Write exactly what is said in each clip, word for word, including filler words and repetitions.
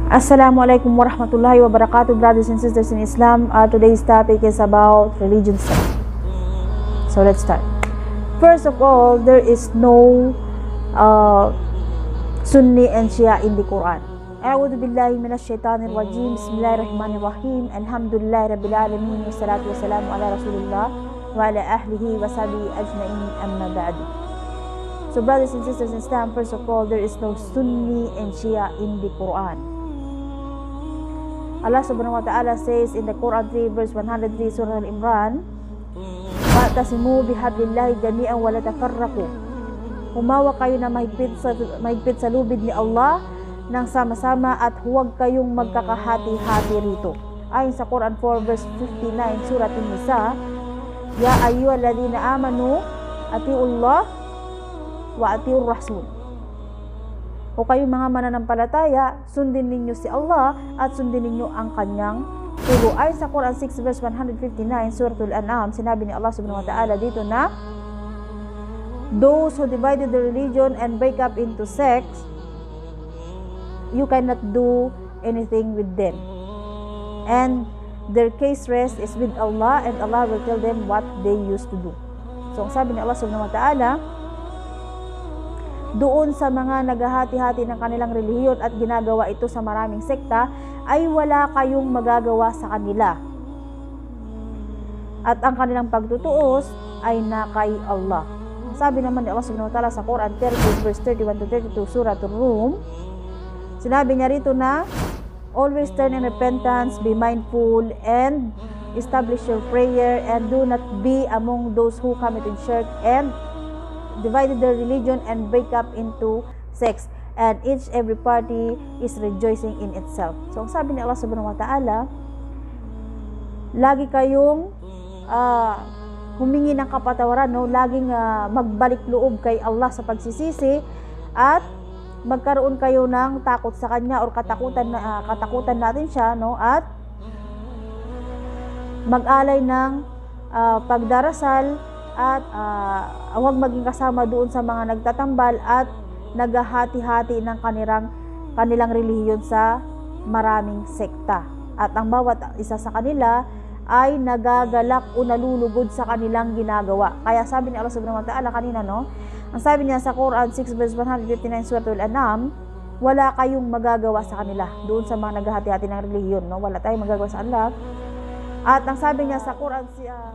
Assalamualaikum warahmatullahi wabarakatuh, brothers and sisters in Islam. Uh, today's topic is about religion study. So let's start. First of all, there is no uh, Sunni and Shia in the Quran. A'udhu billahi minash shaitanir rajim. Bismillahirrahmanirrahim. Alhamdulillahi rabbil alamin. Wassalatu wassalamu ala rasulillah wa ala ahlihi wa sahbihi ajma'in, amma ba'du. So brothers and sisters in Islam, first of all, there is no Sunni and Shia in the Quran. Allah subhanahu wa ta'ala says in the Quran three verse one hundred three, Surah Al-Imran, "Wa'tasimu bihablillahi jami'an wa la tafarraqu." Humawa kayo na mahigpit sa, mahigpit sa lubid ni Allah nang sama-sama at huwag kayong magkakahati-hati rito. Ayon sa Quran four verse fifty-nine, Surah An-Nisa, "Ya ayyuhalladhina amanu atiiullah wa atiiur rasul." O kayong mga mananampalataya, sundin ninyo si Allah at sundin ninyo ang kanyang turo. Ayon sa Quran six verse one hundred fifty-nine, Surah Al-An'am, sinabi ni Allah subhanahu wa ta'ala dito na, "Those who divided the religion and break up into sects, you cannot do anything with them. And their case rest is with Allah, and Allah will tell them what they used to do." So, ang sabi ni Allah subhanahu wa ta'ala, doon sa mga naghahati-hati ng kanilang relihiyon at ginagawa ito sa maraming sekta, ay wala kayong magagawa sa kanila. At ang kanilang pagtutuos ay na kay Allah. Sabi naman ni Allah subhanahu wa ta'ala sa Quran thirty verse thirty-one to thirty-two, Surah Ar-Rum, sinabi niya rito na, "Always turn in repentance, be mindful, and establish your prayer, and do not be among those who commit shirk and divided their religion and break up into sects, and each every party is rejoicing in itself." So, ang sabi ni Allah subhanahu wa ta'ala, lagi kayong uh, humingi ng kapatawaran, no? Laging uh, magbalik loob kay Allah sa pagsisisi at magkaroon kayo ng takot sa Kanya or katakutan, uh, katakutan natin siya, no? At mag-alay ng uh, pagdarasal at uh, huwag maging kasama doon sa mga nagtatambal at naghahati-hati ng kanilang, kanilang relihiyon sa maraming sekta. At ang bawat isa sa kanila ay nagagalak o nalulugod sa kanilang ginagawa. Kaya sabi ni Allah subhanahu wa ta'ala kanina, no? Ang sabi niya sa Quran six verse one hundred fifty-nine, Surah Al-An'am, wala kayong magagawa sa kanila doon sa mga naghahati-hati ng relihiyon, no? Wala tayong magagawa sa kanila. At ang sabi niya sa Quran si uh,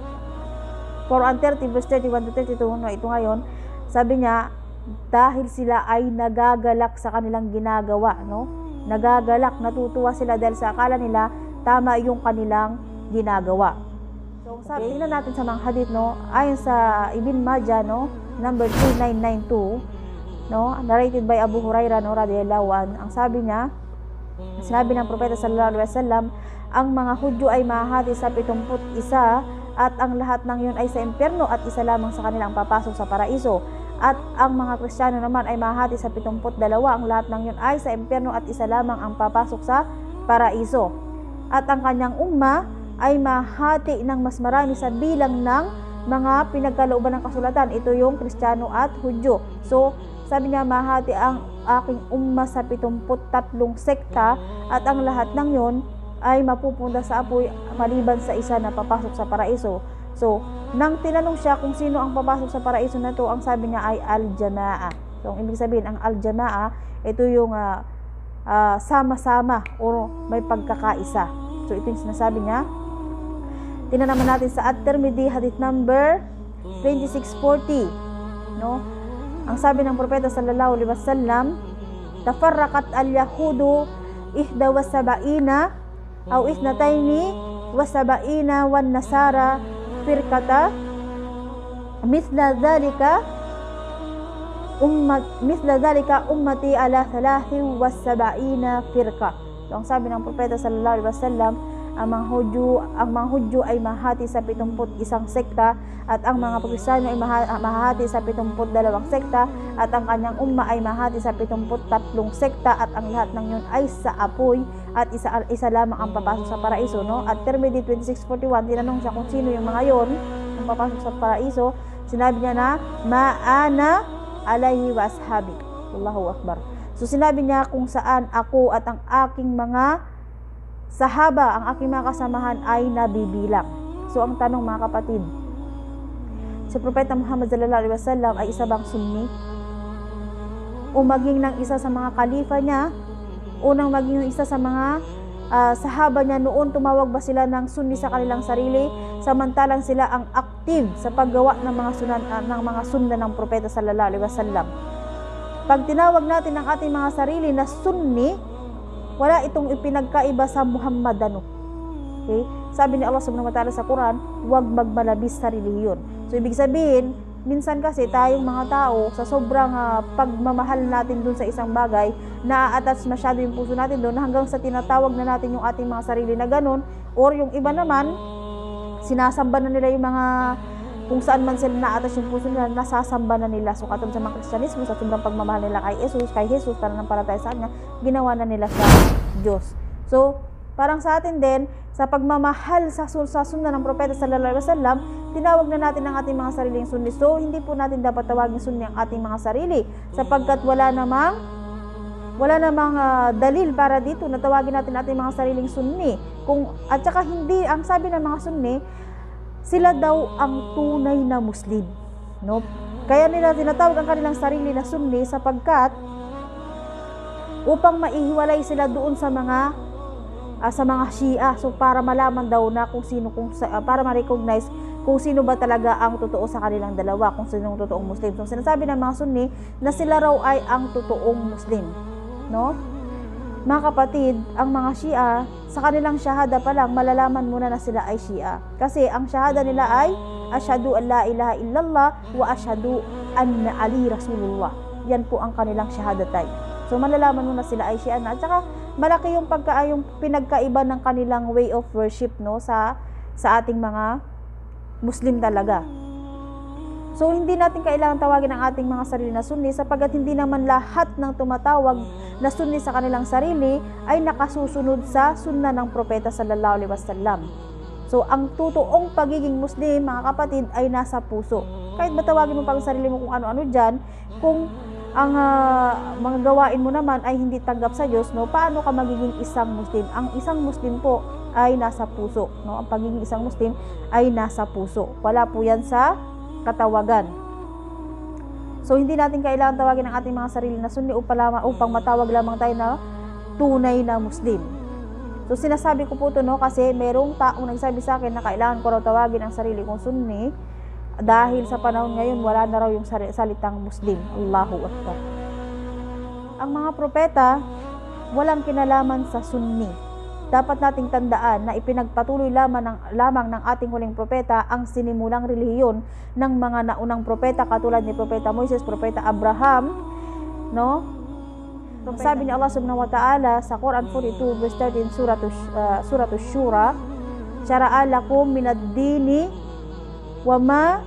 Quran thirty verse thirty-one to thirty-two, no, ito ngayon, sabi niya, dahil sila ay nagagalak sa kanilang ginagawa, no? Nagagalak, natutuwa sila dahil sa akala nila tama yung kanilang ginagawa. So, sabi, tingnan natin sa mga hadith, no? Ayon sa Ibn Majah, no, number two nine nine two, no, narrated by Abu Hurairah, no, radhiyallahu anhu, ang sabi niya, sinabi ng Propeta sallallahu alaihi wasallam, ang mga Hudyo ay mahahati sa pitongput isa, at ang lahat ng yun ay sa impyerno at isa lamang sa kanilang papasok sa paraiso. At ang mga Kristiyano naman ay mahati sa pitongput dalawa, ang lahat ng yun ay sa impyerno at isa lamang ang papasok sa paraiso. At ang kanyang umma ay mahati ng mas marami sa bilang ng mga pinagkalooban ng kasulatan. Ito yung Kristiyano at Hudyo. So, sabi niya, mahati ang aking umma sa pitongput tatlong sekta, at ang lahat ng yun ay mapupunta sa apoy maliban sa isa na papasok sa paraiso. So, nang tinanong siya kung sino ang papasok sa paraiso na to, ang sabi niya ay al-jama'a. So, ang ibig sabihin, ang al-jama'a, ito yung uh, uh, sama-sama o may pagkakaisa. So, ito yung sinasabi niya. Tingnan naman natin sa At-Tirmidhi, hadith number twenty-six forty. No? Ang sabi ng Propeta sallallahu alaihi wasallam, "Tafarraqat al-yahudu ihda wa sab'ina aw isnatayni wa sab'ina wan nasara firqata mithla dhalika ummat mithla dhalika ummati ala thalathin wa sab'ina firqa." So, ang sabi ng Propeta sallallahu alaihi wasallam, ang mga Hudyo, ang mga Hudyo ay mahati sa pitongput isang sekta, at ang mga Kristiyano ay mahati sa pitongput dalawang sekta, at ang kanyang umma ay mahati sa pitongput tatlong sekta, at ang lahat ng yun ay sa apoy, at isa, isa lamang ang papasok sa paraiso, no? At Tirmidhi twenty-six forty-one, tinanong siya kung sino yung mga yon ang papasok sa paraiso. Sinabi niya na, "Ma'ana alayhi wa ashabi." Allahu Akbar. So sinabi niya kung saan ako at ang aking mga sahaba, ang aking mga kasamahan ay nabibilang. So ang tanong mga kapatid, si Propeta Muhammad sallallahu alaihi wasallam ay isa bang Sunni? O maging ng isa sa mga kalifa niya? O nang maging ng isa sa mga uh, sahaba niya noon, tumawag ba sila ng Sunni sa kanilang sarili? Samantalang sila ang active sa paggawa ng mga sunan, uh, ng mga sunna ng Propeta sallallahu alaihi wasallam. Pag tinawag natin ang ating mga sarili na Sunni, wala itong ipinagkaiba sa Muhammadano. Okay? Sabi ni Allah subhanahu wa ta'ala sa Quran, huwag magmalabis sa relihiyon. So ibig sabihin, minsan kasi tayong mga tao, sa sobrang uh, pagmamahal natin dun sa isang bagay, na-attach masyado yung puso natin dun hanggang sa tinatawag na natin yung ating mga sarili na ganun, or yung iba naman, sinasamba na nila yung mga, kung saan man sila na-attach yung puso nila, nasasamba na nila. So katulad sa mga Kristyanismo, sa sobrang pagmamahal nila kay Jesus, kay Jesus, pananampalataya sa Kanya, ginawa na nila sa Diyos. So, parang sa atin din, sa pagmamahal sa, sa sunna ng Propeta sallallahu alaihi wasallam, tinawag na natin ang ating mga sariling sunni. So, hindi po natin dapat tawagin sunni ang ating mga sarili, sapagkat wala namang wala namang uh, dalil para dito na tawagin natin ating mga sariling sunni. Kung, at saka hindi, ang sabi ng mga sunni, sila daw ang tunay na Muslim. No? Kaya nila tinatawag ang kanilang sarili na sunni sapagkat upang maihiwalay sila doon sa mga Uh, sa mga Shia, so para malaman daw na kung sino, kung uh, para ma-recognize kung sino ba talaga ang totoo sa kanilang dalawa, kung sino ang totoong Muslim. So sinasabi ng mga Sunni na sila raw ay ang totoong Muslim, no? Mga kapatid, ang mga Shia, sa kanilang shahada pa lang malalaman muna na sila ay Shia, kasi ang shahada nila ay asyhadu an la ilaha illallah wa asyhadu anna ali rasulullah. Yan po ang kanilang shahadatay. So malalaman mo na sila ay Shia na. At saka malaki yung pagka yung pinagkaiba ng kanilang way of worship, no, sa sa ating mga Muslim talaga. So hindi natin kailangan tawagin ang ating mga sarili na Sunni sapagkat hindi naman lahat ng tumatawag na Sunni sa kanilang sarili ay nakasusunod sa sunna ng Propeta sallallahu alaihi wasallam. So ang totoong pagiging Muslim, mga kapatid, ay nasa puso. Kahit matawagin mo pang sarili mo kung ano-ano diyan, kung ang uh, mga gawain mo naman ay hindi tanggap sa Diyos, no, paano ka magiging isang Muslim? Ang isang Muslim po ay nasa puso, no? Ang pagiging isang Muslim ay nasa puso. Wala po yan sa katawagan. So hindi natin kailangan tawagin ang ating mga sarili na Sunni upang, upang matawag lamang tayo na tunay na Muslim. So sinasabi ko po ito, no, kasi merong taong nagsabi sa akin na kailangan ko raw tawagin ang sarili kong Sunni dahil sa panahon ngayon wala na raw yung salitang Muslim. Allahu Akbar. Ang mga propeta walang kinalaman sa Sunni. Dapat nating tandaan na ipinagpatuloy lamang ng, lamang ng ating huling propeta ang sinimulang relihiyon ng mga naunang propeta katulad ni Propeta Moises, Propeta Abraham, no? Propeta. Sabi ni Allah subhanahu wa ta'ala sa Quran forty-two verse thirteen, surah uh, surah Shura, "Syara'a lakum minad dini wa ma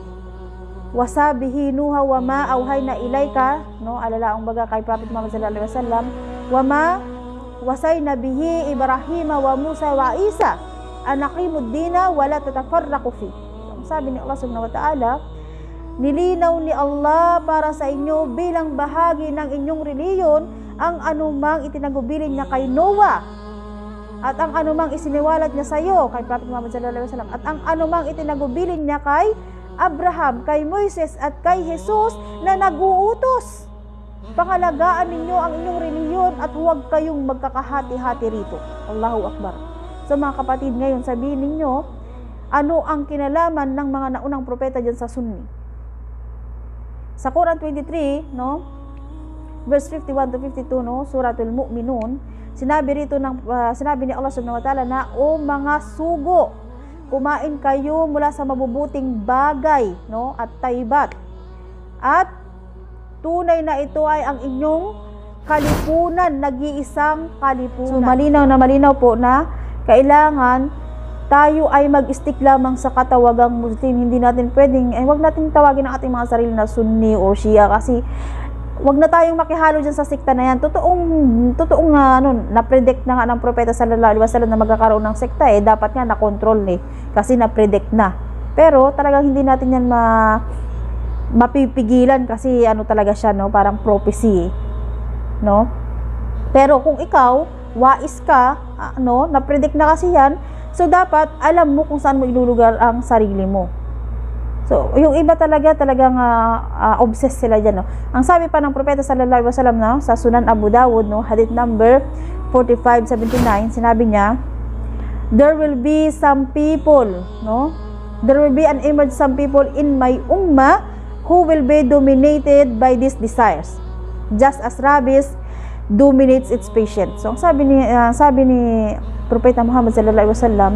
wasabihi nuha wa ma auhayna ilaika", no, alalaong baga kay Prophet Muhammad sallallahu alaihi wasallam, "wa ma wasayna bihi Ibrahim wa Musa wa Isa an aqimud dina wa la tatafarraqu fi." Sabi ni Allah subhanahu wa ta'ala, nilinaw ni Allah para sa inyo bilang bahagi ng inyong reliyon ang anumang itinagubilin niya kay Noah at ang anumang isiniwalat niya sa iyo kay Prophet Muhammad sallallahu alaihi wasallam at ang anumang itinagubilin niya kay Abraham, kay Moises at kay Jesus na nag-uutos. Pangalagaan ninyo ang inyong reliyon at huwag kayong magkakahati-hati rito. Allahu Akbar. So mga kapatid, ngayon sabihin ninyo, ano ang kinalaman ng mga naunang propeta dyan sa Sunni? Sa Quran twenty-three, no, verse fifty-one to fifty-two, no, Suratul Mu'minun, sinabi rito ng uh, sinabi ni Allah subhanahu wa ta'ala na, "O mga sugo, kumain kayo mula sa mabubuting bagay, no, at taybat. At tunay na ito ay ang inyong kalipunan, nag-iisang kalipunan." So malinaw na malinaw po na kailangan tayo ay mag-stick lamang sa katawagang Muslim. Hindi natin pwedeng, eh, wag natin tawagin ang ating mga sarili na Sunni o Shia kasi wag na tayong makihalo dyan sa sekta na yan. Totoong, totoong uh, ano, na-predict na nga ng Propeta sallallahu alaihi wasallam na magkakaroon ng sekta, eh, dapat nga na-control eh, kasi na-predict na. Pero talagang hindi natin yan ma mapipigilan kasi ano talaga siya, no, parang prophecy eh. no? Pero kung ikaw, wais ka, ano, na-predict na kasi yan, so dapat alam mo kung saan mo ilulugar ang sarili mo. So, yung iba talaga, talagang uh, uh, obsessed sila dyan, no? Ang sabi pa ng Propeta sallallahu alaihi wasallam, no, sa Sunan Abu Dawud, no, hadith number forty-five seventy-nine, sinabi niya, there will be some people, no? There will be an emerge some people in my ummah who will be dominated by these desires, just as rabbis dominates its patient. So, ang sabi ni uh, sabi ni Propeta Muhammad sallallahu alaihi wasallam,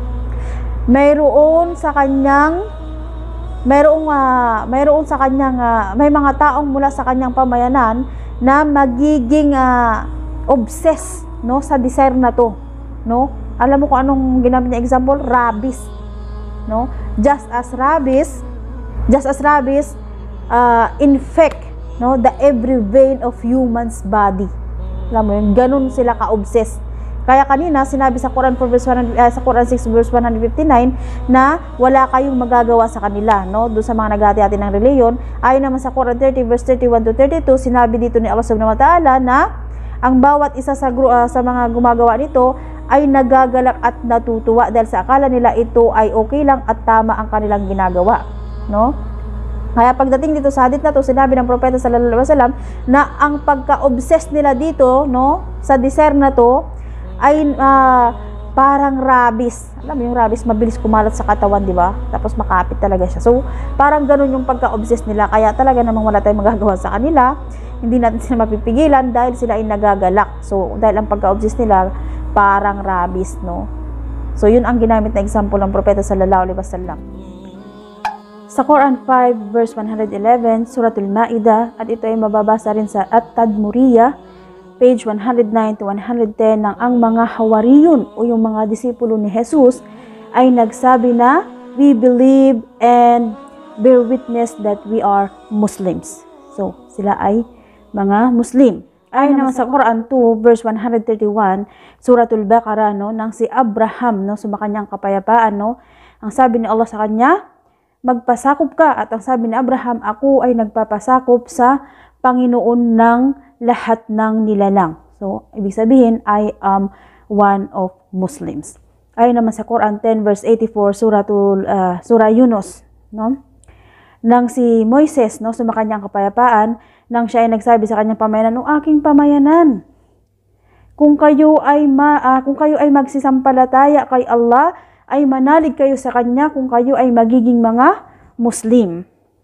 mayroon sa kanyang mayroong uh, mayroon sa kanyang uh, may mga taong mula sa kanyang pamayanan na magiging uh, obsessed, no, sa desire na to, no? Alam mo kung anong ginamit niya example? Rabbis, no? Just as rabbis, just as rabbis uh, infect, no, the every vein of human's body. Alam mo yun, ganun sila ka-obsessed. Kaya kanina sinabi sa Quran four verse one, uh, sa Quran six verse one fifty-nine na wala kayong magagawa sa kanila, no, doon sa mga naghati-hati ng reliyon. Ayon naman sa Quran thirty verse thirty-one to thirty-two, sinabi dito ni Allah subhanahu wa ta'ala na ang bawat isa sa uh, sa mga gumagawa nito ay nagagalak at natutuwa dahil sa akala nila ito ay okay lang at tama ang kanilang ginagawa, no? Kaya pagdating dito sa hadith na to, sinabi ng Propeta sallallahu alaihi wasallam na ang pagka-obsess nila dito, no, sa desire na to ay uh, parang rabbis. Alam mo yung rabbis, mabilis kumalat sa katawan, di ba? Tapos makapit talaga siya. So, parang ganun yung pagka-obsess nila. Kaya talaga namang wala tayong magagawa sa kanila. Hindi natin sila mapipigilan dahil sila ay nagagalak. So, dahil ang pagka-obsess nila parang rabbis, no? So, yun ang ginamit na example ng Propeta sallallahu alaihi wasallam. Sa Quran five verse one eleven, Suratul Ma'idah, at ito ay mababasa rin sa At-Tadmuriyah, page one oh nine to one ten, ng ang mga Hawariyun o yung mga disipulo ni Jesus ay nagsabi na, we believe and bear witness that we are Muslims. So, sila ay mga Muslim. Ayon naman sa Quran two verse one thirty-one, Suratul Baqarah, no, nang si Abraham, no, sumakanyang kapayapaan, no, ang sabi ni Allah sa kanya, magpasakop ka, at ang sabi ni Abraham, ako ay nagpapasakop sa Panginoon ng lahat ng nilalang. So, ibig sabihin, I am one of Muslims. Ayon naman sa Quran ten verse eighty-four, Suratul uh, Surah Yunus, no, nang si Moises, no, sumakanyang kapayapaan, nang siya ay nagsabi sa kanyang pamayanan, o aking pamayanan, kung kayo ay ma, uh, kung kayo ay magsisampalataya kay Allah, ay manalig kayo sa kanya kung kayo ay magiging mga Muslim.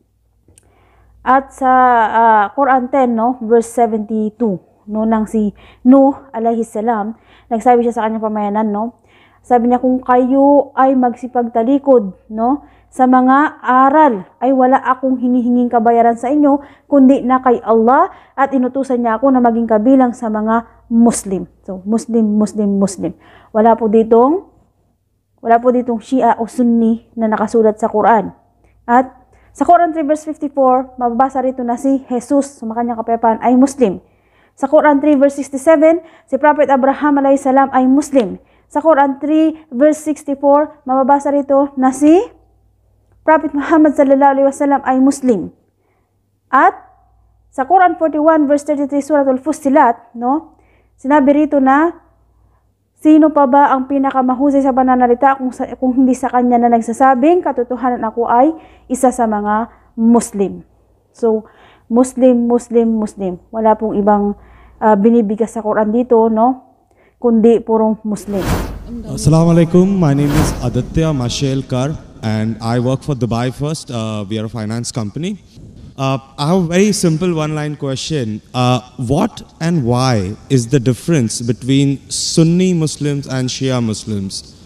At sa uh, Quran ten, no, verse seventy-two, no, nang si Nuh alayhi salam, nagsabi siya sa kanyang pamayanan, no, sabi niya, kung kayo ay magsipagtalikod, no, sa mga aral, ay wala akong hinihinging kabayaran sa inyo, kundi na kay Allah, at inutusan niya ako na maging kabilang sa mga Muslim. So, Muslim, Muslim, Muslim. Wala po ditong Wala po ditong Shia o Sunni na nakasulat sa Quran. At sa Quran three verse fifty-four, mababasa rito na si Jesus, sumakanyang kapayapaan, ay Muslim. Sa Quran three verse sixty-seven, si Prophet Abraham alayhi salam ay Muslim. Sa Quran three verse sixty-four, mababasa rito na si Prophet Muhammad sallallahu alaihi wasallam ay Muslim. At sa Quran forty-one verse thirty-three, Suratul Fussilat, no, sinabi rito na, sino pa ba ang pinakamahusay sa pananalita kung, sa, kung hindi sa kanya na nagsasabing, katotohanan ako ay isa sa mga Muslim. So, Muslim, Muslim, Muslim. Wala pong ibang uh, binibigas sa Quran dito, no? Kundi purong Muslim. Assalamualaikum. My name is Aditya Mashel Kar and I work for Dubai First. Uh, we are a finance company. Uh, I have a very simple one-line question. Uh, what and why is the difference between Sunni Muslims and Shia Muslims?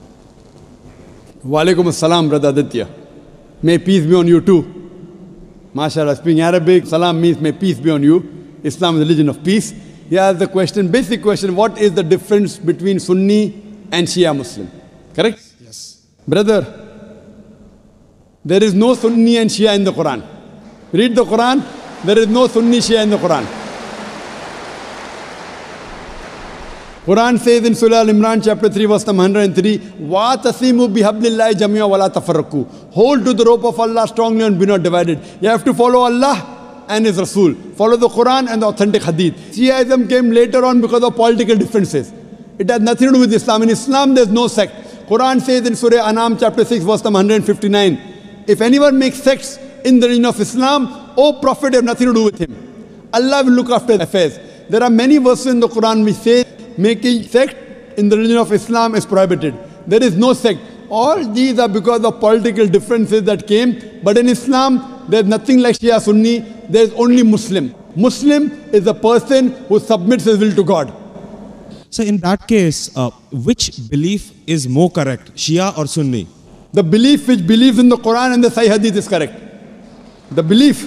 Walaikum assalam, brother Aditya. May peace be on you too. MashaAllah, speaking Arabic, salam means may peace be on you. Islam is the religion of peace. Here is the question, basic question, what is the difference between Sunni and Shia Muslim? Correct? Yes. Brother, there is no Sunni and Shia in the Quran. Read the Quran, there is no Sunni Shia in the Quran. Quran says in Surah Al-Imran chapter three verse one hundred three, وَاتَصِمُوا بِحَبْلِ اللَّهِ جَمِيعًا وَلَا تَفَرَّقُوا. Hold to the rope of Allah strongly and be not divided. You have to follow Allah and His Rasul. Follow the Quran and the authentic Hadith. Shiaism came later on because of political differences. It has nothing to do with Islam. In Islam, there's no sect. Quran says in Surah Anam chapter six, verse number one hundred fifty-nine, if anyone makes sects in the religion of Islam, O Prophet, have nothing to do with him. Allah will look after affairs. There are many verses in the Quran which say making sect in the religion of Islam is prohibited. There is no sect. All these are because of political differences that came. But in Islam, there's nothing like Shia Sunni. There's only Muslim. Muslim is a person who submits his will to God. So in that case, uh, which belief is more correct, Shia or Sunni? The belief which believes in the Quran and the Sahih Hadith is correct. The belief.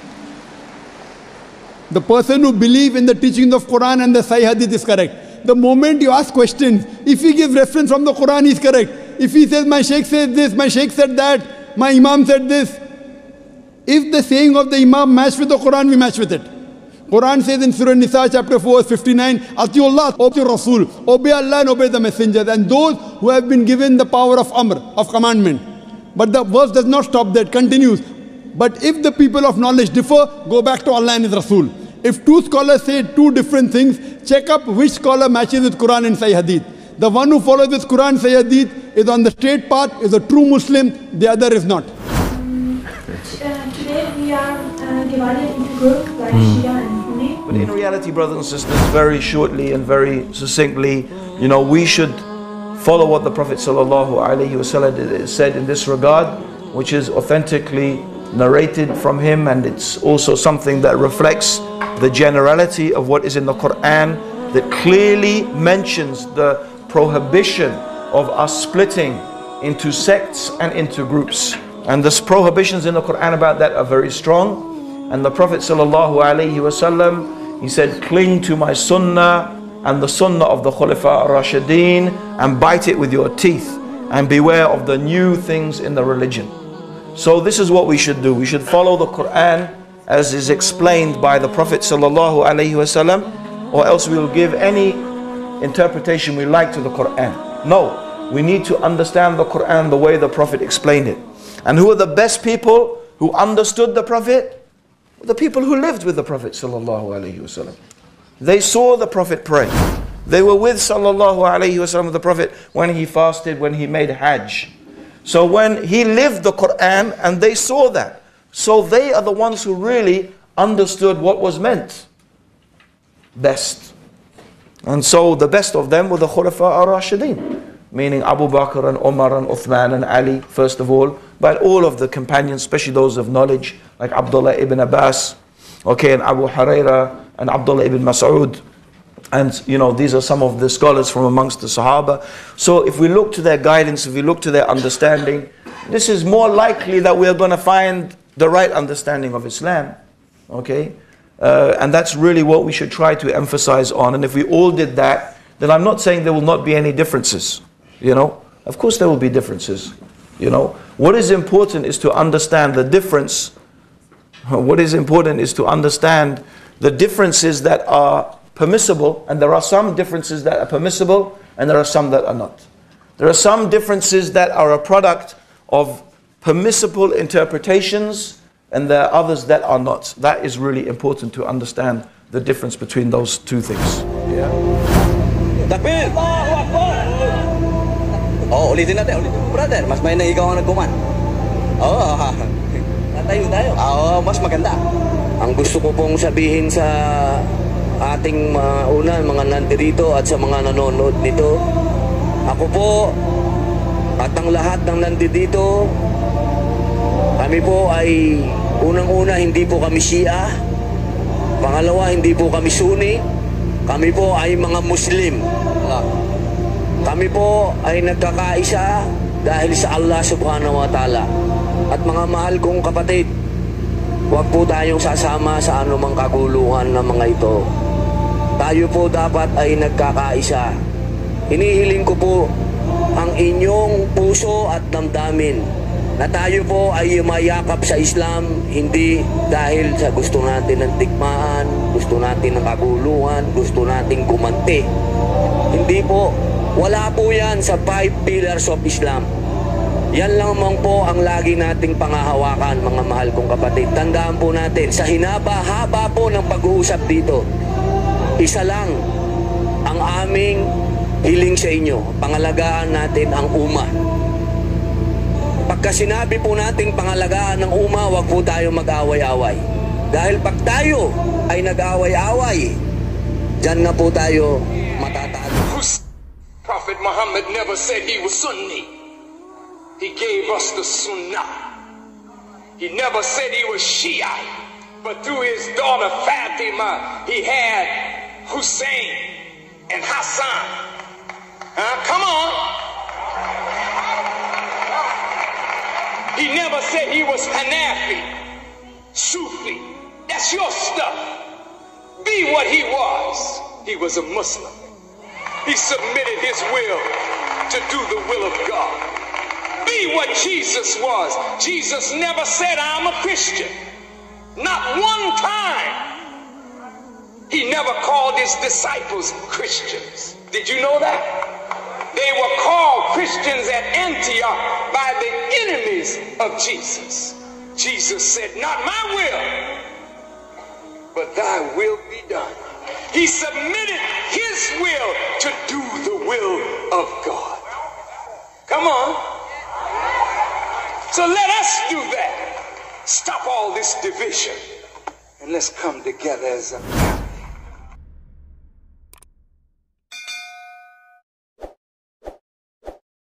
The person who believes in the teachings of Quran and the Sahih Hadith is correct. The moment you ask questions, if he gives reference from the Quran, he is correct. If he says, my Shaykh said this, my Shaykh said that, my Imam said this. If the saying of the Imam match with the Quran, we match with it. Quran says in Surah Nisa chapter four, verse fifty-nine, Atiullah, obey Rasul, obey Allah and obey the messengers, and those who have been given the power of Amr, of commandment. But the verse does not stop there, it continues. But if the people of knowledge differ, go back to Allah and His Rasul. If two scholars say two different things, check up which scholar matches with Quran and Sahih Hadith. The one who follows this Quran and Sahih Hadith is on the straight path, is a true Muslim, the other is not. Um, uh, today we are uh, divided into groups like mm. Shia and Sunni. But in reality, brothers and sisters, very shortly and very succinctly, you know, we should follow what the Prophet ﷺ said in this regard, which is authentically narrated from him, and it's also something that reflects the generality of what is in the Quran, that clearly mentions the prohibition of us splitting into sects and into groups. And the prohibitions in the Quran about that are very strong. And the Prophet ﷺ, he said, cling to my sunnah and the sunnah of the Khulafa ar-Rashideen, and bite it with your teeth, and beware of the new things in the religion. So this is what we should do. We should follow the Quran as is explained by the Prophet ﷺ, or else we will give any interpretation we like to the Quran. No, we need to understand the Quran the way the Prophet explained it. And who are the best people who understood the Prophet? The people who lived with the Prophet ﷺ. They saw the Prophet pray. They were with ﷺ, the Prophet, when he fasted, when he made Hajj. So when he lived the Quran, and they saw that. So they are the ones who really understood what was meant best. And so the best of them were the Khulafa ar-Rashideen, meaning Abu Bakr and Umar and Uthman and Ali, first of all, but all of the companions, especially those of knowledge, like Abdullah ibn Abbas, okay, and Abu Huraira and Abdullah ibn Mas'ud. And you know, these are some of the scholars from amongst the Sahaba. So if we look to their guidance, if we look to their understanding, this is more likely that we are going to find the right understanding of Islam. Okay, uh, and that's really what we should try to emphasize on. And if we all did that, then I'm not saying there will not be any differences. You know, of course there will be differences. You know, what is important is to understand the difference. What is important is to understand the differences that are permissible, and there are some differences that are permissible, and there are some that are not. There are some differences that are a product of permissible interpretations, and there are others that are not. That is really important to understand the difference between those two things. Yeah. Takbir! Oh, ulitin natin, ulitin. Brother, mas may nang ikaw ang nagkuman. Oo, oh, tatayo tayo. Oo, mas maganda. Ang gusto ko pong sabihin sa ating mga una, mga nandirito at sa mga nanonood nito, ako po at ang lahat ng nandito, kami po ay unang-una hindi po kami Shia, pangalawa hindi po kami Sunni, kami po ay mga Muslim. Kami po ay nagkakaisa dahil sa Allah subhanahu wa ta'ala. At mga mahal kong kapatid, huwag po tayong sasama sa anumang kaguluhan ng mga ito. Tayo po dapat ay nagkakaisa. Hinihiling ko po ang inyong puso at damdamin na tayo po ay mayakap sa Islam, hindi dahil sa gusto natin ng tikmaan, gusto natin ng kaguluhan, gusto natin gumanti. Hindi po. Wala po yan sa five pillars of Islam. Yan lamang po ang lagi nating pangahawakan, mga mahal kong kapatid. Tandaan po natin, sa hinaba-haba po ng pag-uusap dito, isa lang ang aming hiling sa inyo. Pangalagaan natin ang umma. Pagka sinabi po nating pangalagaan ng umma, wag po tayo mag-away-away. Dahil pag tayo ay nag-away-away, dyan na po tayo matatalo. Prophet Muhammad never said he was Sunni. He gave us the Sunnah. He never said he was Shiite, but through his daughter Fatima, he had Hussein and Hassan. Uh, come on. He never said he was Hanafi, Sufi. That's your stuff. Be what he was. He was a Muslim. He submitted his will to do the will of God. Be what Jesus was. Jesus never said, I'm a Christian. Not one time. He never called his disciples Christians. Did you know that? They were called Christians at Antioch by the enemies of Jesus. Jesus said, not my will, but thy will be done. He submitted his will to do the will of God. Come on. So let us do that. Stop all this division and let's come together as a